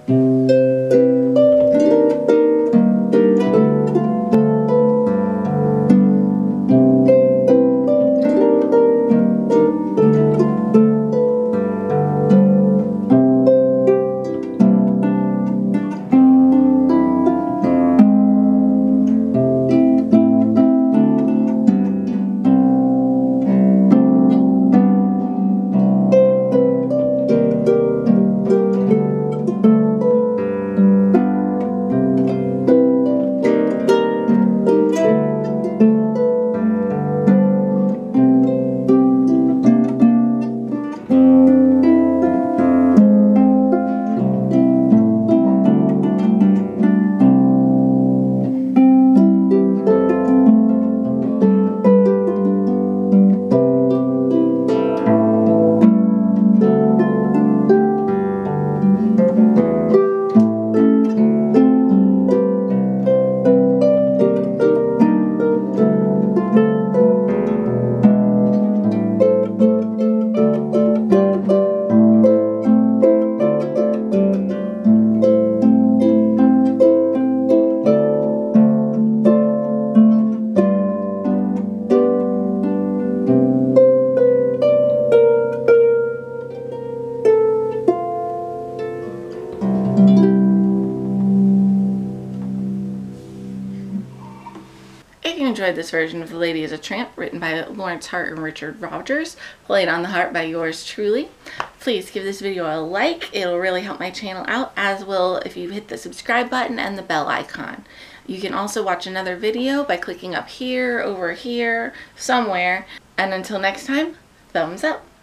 If you enjoyed this version of The Lady Is A Tramp, written by Lorenz Hart and Richard Rogers, played on the harp by yours truly, please give this video a like. It'll really help my channel out, as will if you hit the subscribe button and the bell icon. You can also watch another video by clicking up here, over here, somewhere. And until next time, thumbs up.